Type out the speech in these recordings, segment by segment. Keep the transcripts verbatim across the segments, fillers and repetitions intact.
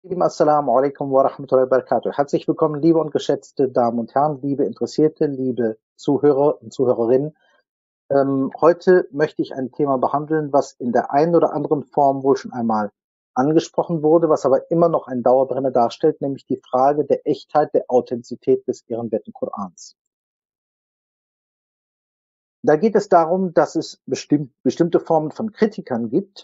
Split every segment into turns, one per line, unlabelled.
Lieben Assalamu alaikum wa rahmatullahi wa barakatuh. Herzlich willkommen, liebe und geschätzte Damen und Herren, liebe Interessierte, liebe Zuhörer und Zuhörerinnen. Ähm, heute möchte ich ein Thema behandeln, was in der einen oder anderen Form wohl schon einmal angesprochen wurde, was aber immer noch ein Dauerbrenner darstellt, nämlich die Frage der Echtheit, der Authentizität des ehrenwerten Korans. Da geht es darum, dass es bestimmt, bestimmte Formen von Kritikern gibt,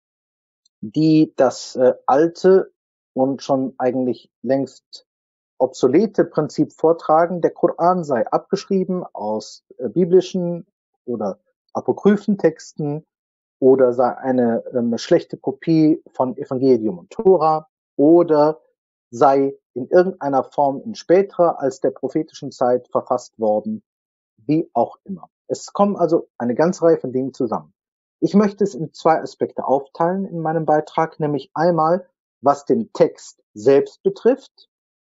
die das äh, alte und schon eigentlich längst obsolete Prinzip vortragen, der Koran sei abgeschrieben aus äh, biblischen oder apokryphen Texten oder sei eine ähm, schlechte Kopie von Evangelium und Tora oder sei in irgendeiner Form in späterer als der prophetischen Zeit verfasst worden, wie auch immer. Es kommen also eine ganze Reihe von Dingen zusammen. Ich möchte es in zwei Aspekte aufteilen in meinem Beitrag, nämlich einmal, was den Text selbst betrifft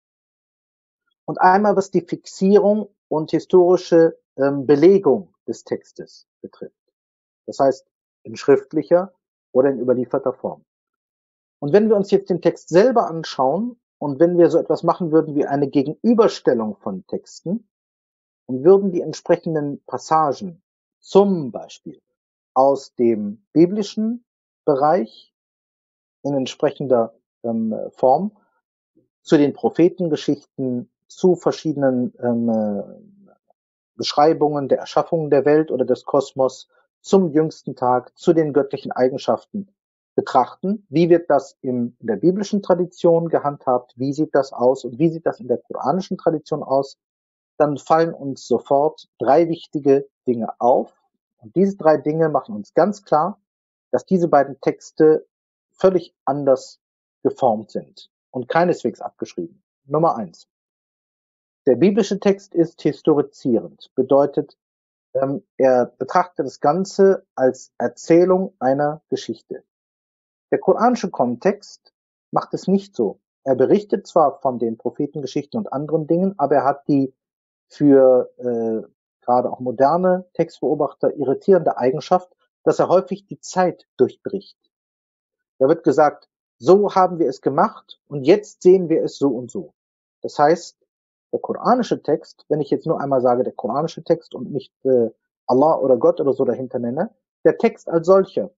und einmal, was die Fixierung und historische ähm, Belegung des Textes betrifft. Das heißt, in schriftlicher oder in überlieferter Form. Und wenn wir uns jetzt den Text selber anschauen und wenn wir so etwas machen würden wie eine Gegenüberstellung von Texten und würden die entsprechenden Passagen zum Beispiel aus dem biblischen Bereich in entsprechender ähm, Form zu den Prophetengeschichten, zu verschiedenen ähm, Beschreibungen der Erschaffung der Welt oder des Kosmos, zum jüngsten Tag, zu den göttlichen Eigenschaften betrachten. Wie wird das in der biblischen Tradition gehandhabt? Wie sieht das aus? Und wie sieht das in der koranischen Tradition aus? Dann fallen uns sofort drei wichtige Dinge auf. Und diese drei Dinge machen uns ganz klar, dass diese beiden Texte völlig anders geformt sind und keineswegs abgeschrieben. Nummer eins. Der biblische Text ist historizierend, bedeutet, ähm, er betrachtet das Ganze als Erzählung einer Geschichte. Der koranische Kontext macht es nicht so. Er berichtet zwar von den Prophetengeschichten und anderen Dingen, aber er hat die für äh, gerade auch moderne Textbeobachter irritierende Eigenschaft, dass er häufig die Zeit durchbricht. Da wird gesagt, so haben wir es gemacht und jetzt sehen wir es so und so. Das heißt, der koranische Text, wenn ich jetzt nur einmal sage, der koranische Text und nicht äh, Allah oder Gott oder so dahinter nenne, der Text als solcher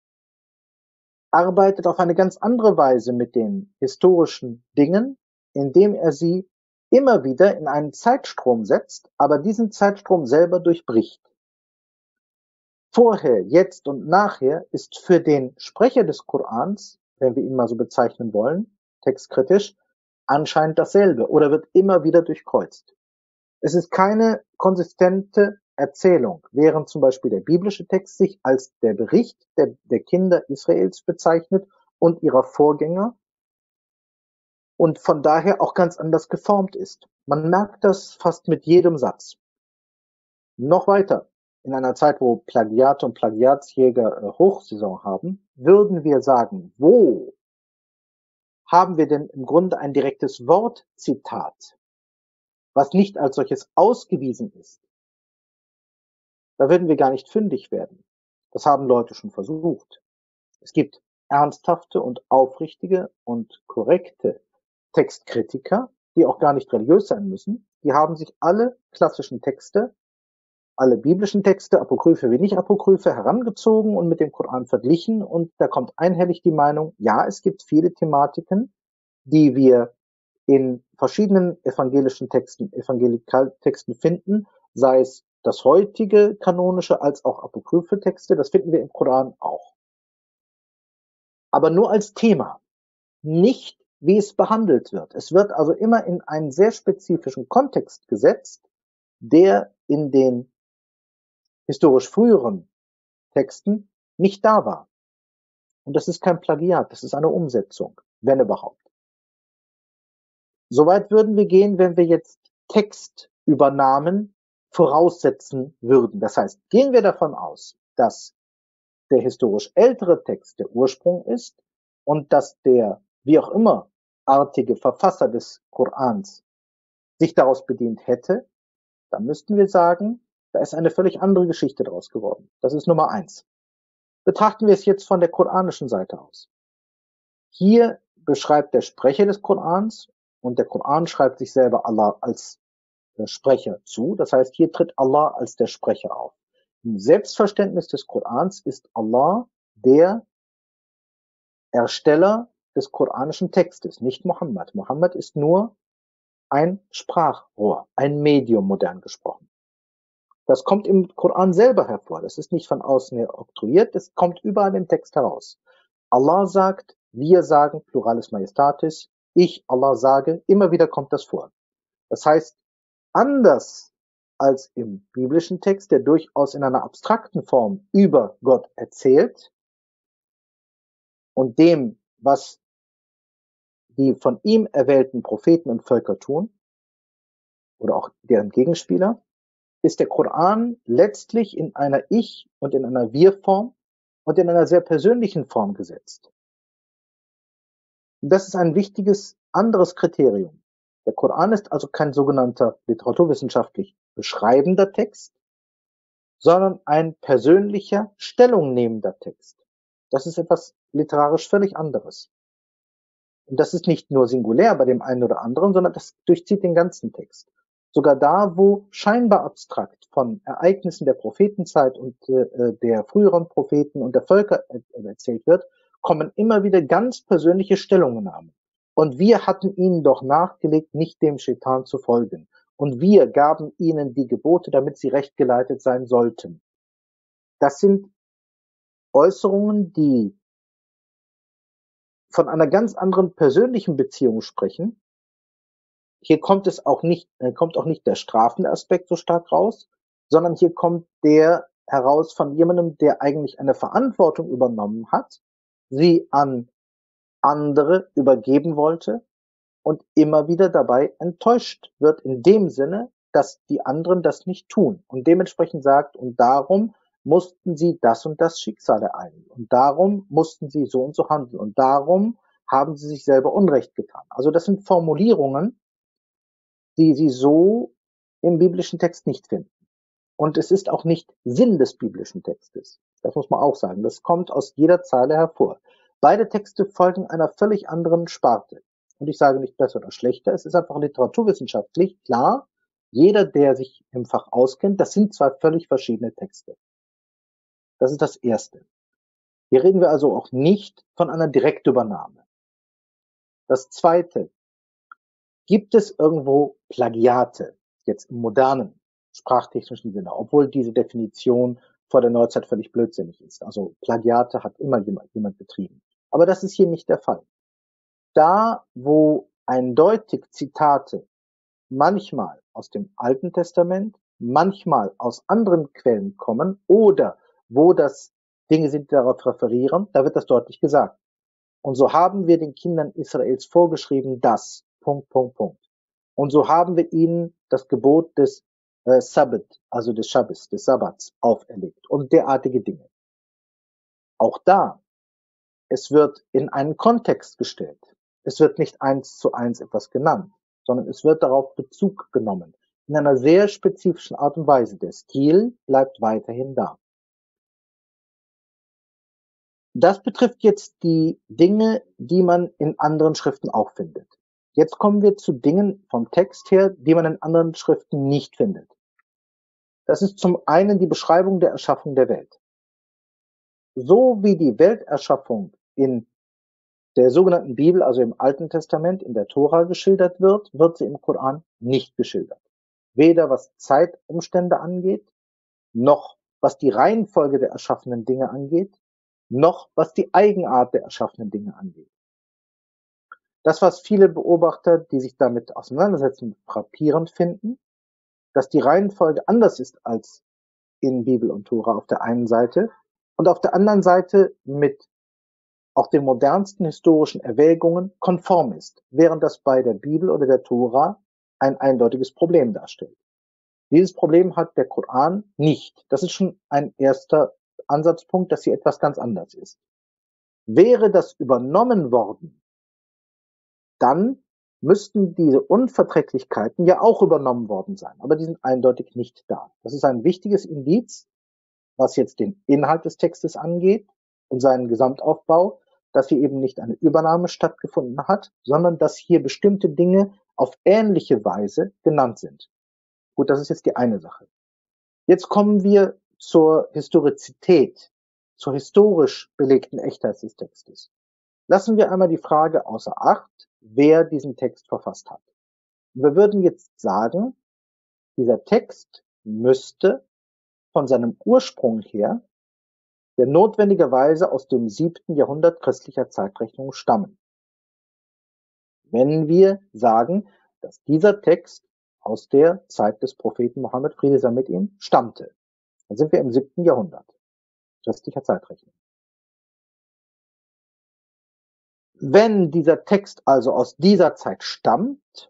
arbeitet auf eine ganz andere Weise mit den historischen Dingen, indem er sie immer wieder in einen Zeitstrom setzt, aber diesen Zeitstrom selber durchbricht. Vorher, jetzt und nachher ist für den Sprecher des Korans, wenn wir ihn mal so bezeichnen wollen, textkritisch, anscheinend dasselbe oder wird immer wieder durchkreuzt. Es ist keine konsistente Erzählung, während zum Beispiel der biblische Text sich als der Bericht der, der Kinder Israels bezeichnet und ihrer Vorgänger und von daher auch ganz anders geformt ist. Man merkt das fast mit jedem Satz. Noch weiter, in einer Zeit, wo Plagiate und Plagiatsjäger äh, Hochsaison haben, würden wir sagen, wo haben wir denn im Grunde ein direktes Wortzitat, was nicht als solches ausgewiesen ist? Da würden wir gar nicht fündig werden. Das haben Leute schon versucht. Es gibt ernsthafte und aufrichtige und korrekte Textkritiker, die auch gar nicht religiös sein müssen. Die haben sich alle klassischen Texte, alle biblischen Texte, Apokryphe wie nicht Apokryphe, herangezogen und mit dem Koran verglichen. Und da kommt einhellig die Meinung, ja, es gibt viele Thematiken, die wir in verschiedenen evangelischen Texten, Evangelikaltexten finden, sei es das heutige kanonische als auch apokryphe Texte, das finden wir im Koran auch. Aber nur als Thema, nicht wie es behandelt wird. Es wird also immer in einen sehr spezifischen Kontext gesetzt, der in den historisch früheren Texten nicht da war. Und das ist kein Plagiat, das ist eine Umsetzung, wenn überhaupt. Soweit würden wir gehen, wenn wir jetzt Textübernahmen voraussetzen würden. Das heißt, gehen wir davon aus, dass der historisch ältere Text der Ursprung ist und dass der, wie auch immer, artige Verfasser des Korans sich daraus bedient hätte, dann müssten wir sagen, da ist eine völlig andere Geschichte daraus geworden. Das ist Nummer eins. Betrachten wir es jetzt von der koranischen Seite aus. Hier beschreibt der Sprecher des Korans, und der Koran schreibt sich selber Allah als äh, Sprecher zu. Das heißt, hier tritt Allah als der Sprecher auf. Im Selbstverständnis des Korans ist Allah der Ersteller des koranischen Textes, nicht Mohammed. Mohammed ist nur ein Sprachrohr, ein Medium, modern gesprochen. Das kommt im Koran selber hervor. Das ist nicht von außen her oktroyiert, das kommt überall im Text heraus. Allah sagt, wir sagen, Pluralis Majestatis, ich, Allah, sage, immer wieder kommt das vor. Das heißt, anders als im biblischen Text, der durchaus in einer abstrakten Form über Gott erzählt und dem, was die von ihm erwählten Propheten und Völker tun, oder auch deren Gegenspieler, ist der Koran letztlich in einer Ich- und in einer Wir-Form und in einer sehr persönlichen Form gesetzt. Und das ist ein wichtiges anderes Kriterium. Der Koran ist also kein sogenannter literaturwissenschaftlich beschreibender Text, sondern ein persönlicher, stellungnehmender Text. Das ist etwas literarisch völlig anderes. Und das ist nicht nur singulär bei dem einen oder anderen, sondern das durchzieht den ganzen Text. Sogar da, wo scheinbar abstrakt von Ereignissen der Prophetenzeit und äh, der früheren Propheten und der Völker äh, erzählt wird, kommen immer wieder ganz persönliche Stellungnahmen. Und wir hatten ihnen doch nachgelegt, nicht dem Schetan zu folgen. Und wir gaben ihnen die Gebote, damit sie rechtgeleitet sein sollten. Das sind Äußerungen, die von einer ganz anderen persönlichen Beziehung sprechen. Hier kommt es auch nicht, äh, kommt auch nicht der strafende Aspekt so stark raus, sondern hier kommt der heraus von jemandem, der eigentlich eine Verantwortung übernommen hat, sie an andere übergeben wollte und immer wieder dabei enttäuscht wird in dem Sinne, dass die anderen das nicht tun und dementsprechend sagt, und darum mussten sie das und das Schicksal ereilen und darum mussten sie so und so handeln und darum haben sie sich selber Unrecht getan. Also das sind Formulierungen, die sie so im biblischen Text nicht finden. Und es ist auch nicht Sinn des biblischen Textes. Das muss man auch sagen. Das kommt aus jeder Zeile hervor. Beide Texte folgen einer völlig anderen Sparte. Und ich sage nicht besser oder schlechter. Es ist einfach literaturwissenschaftlich klar. Jeder, der sich im Fach auskennt, das sind zwei völlig verschiedene Texte. Das ist das Erste. Hier reden wir also auch nicht von einer Direktübernahme. Das Zweite. Gibt es irgendwo Plagiate, jetzt im modernen sprachtechnischen Sinne, obwohl diese Definition vor der Neuzeit völlig blödsinnig ist. Also Plagiate hat immer jemand, jemand betrieben. Aber das ist hier nicht der Fall. Da, wo eindeutig Zitate manchmal aus dem Alten Testament, manchmal aus anderen Quellen kommen oder wo das Dinge sind, die darauf referieren, da wird das deutlich gesagt. Und so haben wir den Kindern Israels vorgeschrieben, dass Punkt, Punkt, Punkt. Und so haben wir ihnen das Gebot des äh, Sabbat, also des Schabbes, des Sabbats auferlegt und derartige Dinge. Auch da, es wird in einen Kontext gestellt. Es wird nicht eins zu eins etwas genannt, sondern es wird darauf Bezug genommen. In einer sehr spezifischen Art und Weise. Der Stil bleibt weiterhin da. Das betrifft jetzt die Dinge, die man in anderen Schriften auch findet. Jetzt kommen wir zu Dingen vom Text her, die man in anderen Schriften nicht findet. Das ist zum einen die Beschreibung der Erschaffung der Welt. So wie die Welterschaffung in der sogenannten Bibel, also im Alten Testament, in der Tora geschildert wird, wird sie im Koran nicht geschildert. Weder was Zeitumstände angeht, noch was die Reihenfolge der erschaffenen Dinge angeht, noch was die Eigenart der erschaffenen Dinge angeht. Das, was viele Beobachter, die sich damit auseinandersetzen, frappierend finden, dass die Reihenfolge anders ist als in Bibel und Tora auf der einen Seite und auf der anderen Seite mit auch den modernsten historischen Erwägungen konform ist, während das bei der Bibel oder der Tora ein eindeutiges Problem darstellt. Dieses Problem hat der Koran nicht. Das ist schon ein erster Ansatzpunkt, dass hier etwas ganz anders ist. Wäre das übernommen worden, dann müssten diese Unverträglichkeiten ja auch übernommen worden sein. Aber die sind eindeutig nicht da. Das ist ein wichtiges Indiz, was jetzt den Inhalt des Textes angeht und seinen Gesamtaufbau, dass hier eben nicht eine Übernahme stattgefunden hat, sondern dass hier bestimmte Dinge auf ähnliche Weise genannt sind. Gut, das ist jetzt die eine Sache. Jetzt kommen wir zur Historizität, zur historisch belegten Echtheit des Textes. Lassen wir einmal die Frage außer Acht, wer diesen Text verfasst hat. Wir würden jetzt sagen, dieser Text müsste von seinem Ursprung her der notwendigerweise aus dem siebten Jahrhundert christlicher Zeitrechnung stammen. Wenn wir sagen, dass dieser Text aus der Zeit des Propheten Mohammed, Friede sei mit ihm, stammte, dann sind wir im siebten Jahrhundert christlicher Zeitrechnung. Wenn dieser Text also aus dieser Zeit stammt,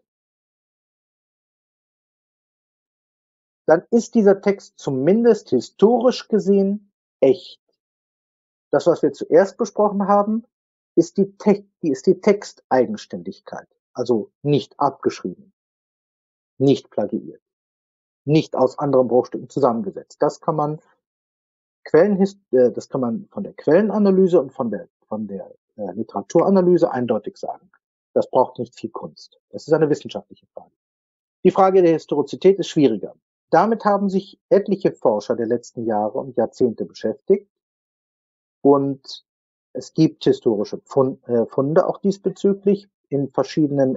dann ist dieser Text zumindest historisch gesehen echt. Das, was wir zuerst besprochen haben, ist die, Te- die, ist die Texteigenständigkeit, also nicht abgeschrieben, nicht plagiiert, nicht aus anderen Bruchstücken zusammengesetzt. Das kann man Quellen, äh, das kann man von der Quellenanalyse und von der, von der äh, Literaturanalyse eindeutig sagen. Das braucht nicht viel Kunst. Das ist eine wissenschaftliche Frage. Die Frage der Historizität ist schwieriger. Damit haben sich etliche Forscher der letzten Jahre und Jahrzehnte beschäftigt. Und es gibt historische Funde auch diesbezüglich in verschiedenen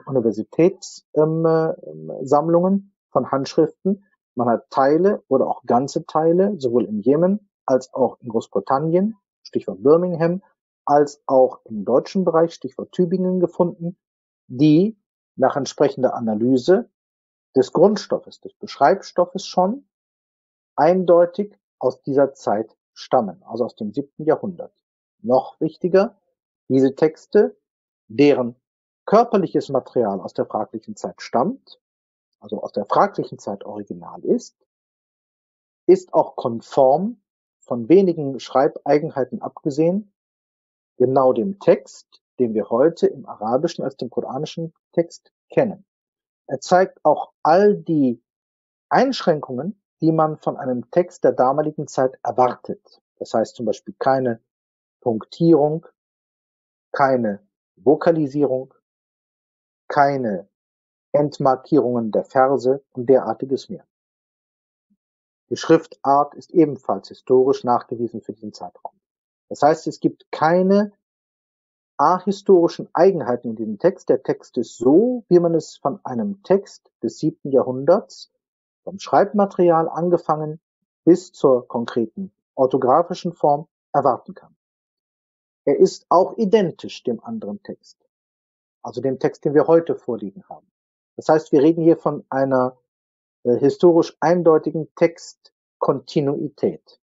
Universitätssammlungen von Handschriften. Man hat Teile oder auch ganze Teile, sowohl im Jemen als auch in Großbritannien, Stichwort Birmingham, als auch im deutschen Bereich, Stichwort Tübingen, gefunden, die nach entsprechender Analyse des Grundstoffes, des Beschreibstoffes schon eindeutig aus dieser Zeit stammen, also aus dem siebten Jahrhundert. Noch wichtiger, diese Texte, deren körperliches Material aus der fraglichen Zeit stammt, also aus der fraglichen Zeit original ist, ist auch konform, von wenigen Schreibeigenheiten abgesehen, genau dem Text, den wir heute im Arabischen als den koranischen Text kennen. Er zeigt auch all die Einschränkungen, die man von einem Text der damaligen Zeit erwartet. Das heißt zum Beispiel keine Punktierung, keine Vokalisierung, keine Endmarkierungen der Verse und derartiges mehr. Die Schriftart ist ebenfalls historisch nachgewiesen für diesen Zeitraum. Das heißt, es gibt keine ahistorischen Eigenheiten in diesem Text. Der Text ist so, wie man es von einem Text des siebten Jahrhunderts, vom Schreibmaterial angefangen bis zur konkreten orthografischen Form, erwarten kann. Er ist auch identisch dem anderen Text, also dem Text, den wir heute vorliegen haben. Das heißt, wir reden hier von einer äh, historisch eindeutigen Textkontinuität.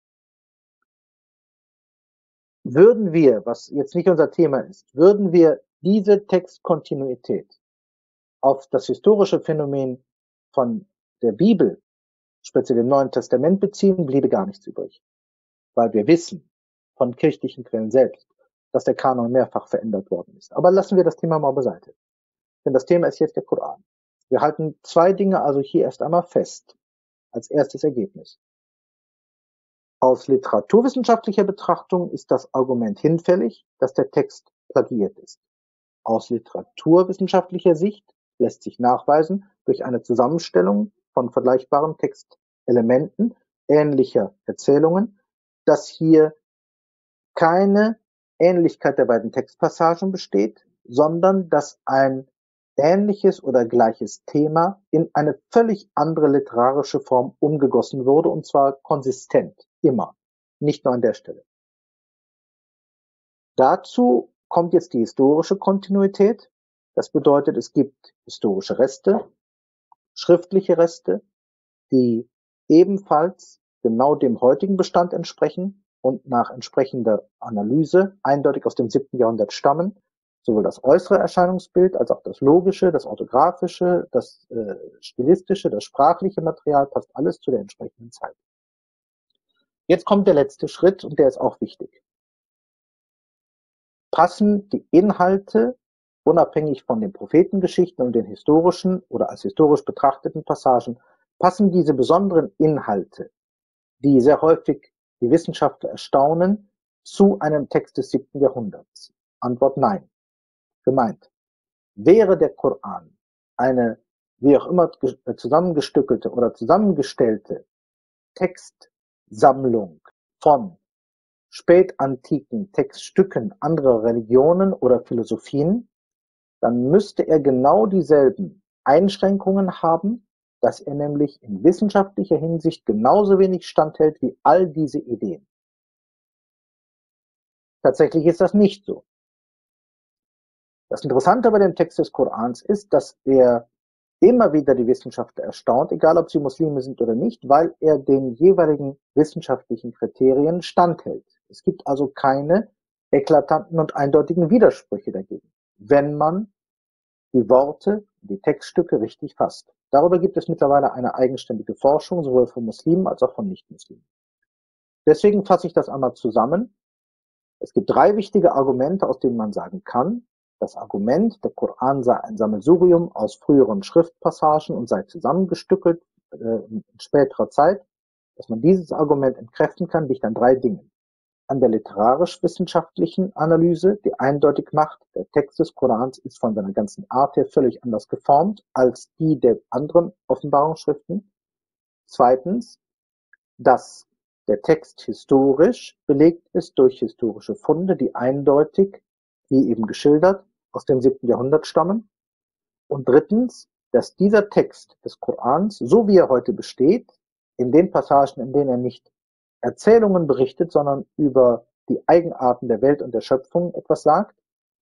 Würden wir, was jetzt nicht unser Thema ist, würden wir diese Textkontinuität auf das historische Phänomen von der Bibel, speziell im Neuen Testament, beziehen, bliebe gar nichts übrig. Weil wir wissen von kirchlichen Quellen selbst, dass der Kanon mehrfach verändert worden ist. Aber lassen wir das Thema mal beiseite. Denn das Thema ist jetzt der Koran. Wir halten zwei Dinge also hier erst einmal fest, als erstes Ergebnis. Aus literaturwissenschaftlicher Betrachtung ist das Argument hinfällig, dass der Text plagiiert ist. Aus literaturwissenschaftlicher Sicht lässt sich nachweisen, durch eine Zusammenstellung von vergleichbaren Textelementen ähnlicher Erzählungen, dass hier keine Ähnlichkeit der beiden Textpassagen besteht, sondern dass ein ähnliches oder gleiches Thema in eine völlig andere literarische Form umgegossen wurde, und zwar konsistent, immer, nicht nur an der Stelle. Dazu kommt jetzt die historische Kontinuität. Das bedeutet, es gibt historische Reste, schriftliche Reste, die ebenfalls genau dem heutigen Bestand entsprechen und nach entsprechender Analyse eindeutig aus dem siebten Jahrhundert stammen. Sowohl das äußere Erscheinungsbild als auch das logische, das orthografische, das äh, stilistische, das sprachliche Material passt alles zu der entsprechenden Zeit. Jetzt kommt der letzte Schritt und der ist auch wichtig. Passen die Inhalte, unabhängig von den Prophetengeschichten und den historischen oder als historisch betrachteten Passagen, passen diese besonderen Inhalte, die sehr häufig die Wissenschaftler erstaunen, zu einem Text des siebten Jahrhunderts. Antwort nein. Gemeint. Wäre der Koran eine wie auch immer zusammengestückelte oder zusammengestellte Textsammlung von spätantiken Textstücken anderer Religionen oder Philosophien, dann müsste er genau dieselben Einschränkungen haben, dass er nämlich in wissenschaftlicher Hinsicht genauso wenig standhält wie all diese Ideen. Tatsächlich ist das nicht so. Das Interessante bei dem Text des Korans ist, dass er immer wieder die Wissenschaftler erstaunt, egal ob sie Muslime sind oder nicht, weil er den jeweiligen wissenschaftlichen Kriterien standhält. Es gibt also keine eklatanten und eindeutigen Widersprüche dagegen, wenn man die Worte, die Textstücke richtig fasst. Darüber gibt es mittlerweile eine eigenständige Forschung, sowohl von Muslimen als auch von Nichtmuslimen. Deswegen fasse ich das einmal zusammen. Es gibt drei wichtige Argumente, aus denen man sagen kann, das Argument, der Koran sei ein Sammelsurium aus früheren Schriftpassagen und sei zusammengestückelt äh, in späterer Zeit, dass man dieses Argument entkräften kann, liegt an drei Dingen. An der literarisch-wissenschaftlichen Analyse, die eindeutig macht, der Text des Korans ist von seiner ganzen Art her völlig anders geformt als die der anderen Offenbarungsschriften. Zweitens, dass der Text historisch belegt ist durch historische Funde, die eindeutig, wie eben geschildert, aus dem siebten Jahrhundert stammen. Und drittens, dass dieser Text des Korans, so wie er heute besteht, in den Passagen, in denen er nicht Erzählungen berichtet, sondern über die Eigenarten der Welt und der Schöpfung etwas sagt,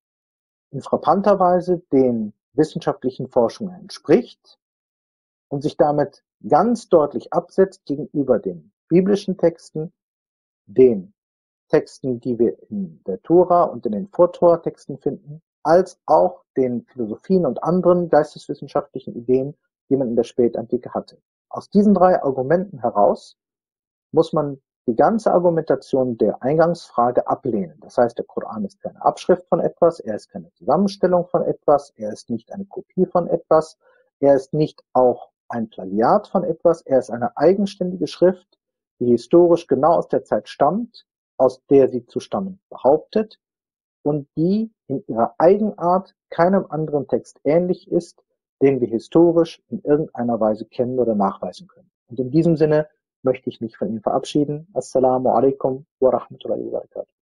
in frappanter Weise den wissenschaftlichen Forschungen entspricht und sich damit ganz deutlich absetzt gegenüber den biblischen Texten, den Texten, die wir in der Tora und in den Vortora-Texten finden, als auch den Philosophien und anderen geisteswissenschaftlichen Ideen, die man in der Spätantike hatte. Aus diesen drei Argumenten heraus muss man die ganze Argumentation der Eingangsfrage ablehnen. Das heißt, der Koran ist keine Abschrift von etwas, er ist keine Zusammenstellung von etwas, er ist nicht eine Kopie von etwas, er ist nicht auch ein Plagiat von etwas, er ist eine eigenständige Schrift, die historisch genau aus der Zeit stammt, aus der sie zu stammen behauptet und die in ihrer Eigenart keinem anderen Text ähnlich ist, den wir historisch in irgendeiner Weise kennen oder nachweisen können. Und in diesem Sinne möchte ich mich von Ihnen verabschieden. Assalamu alaikum wa rahmatullahi wa barakatuh.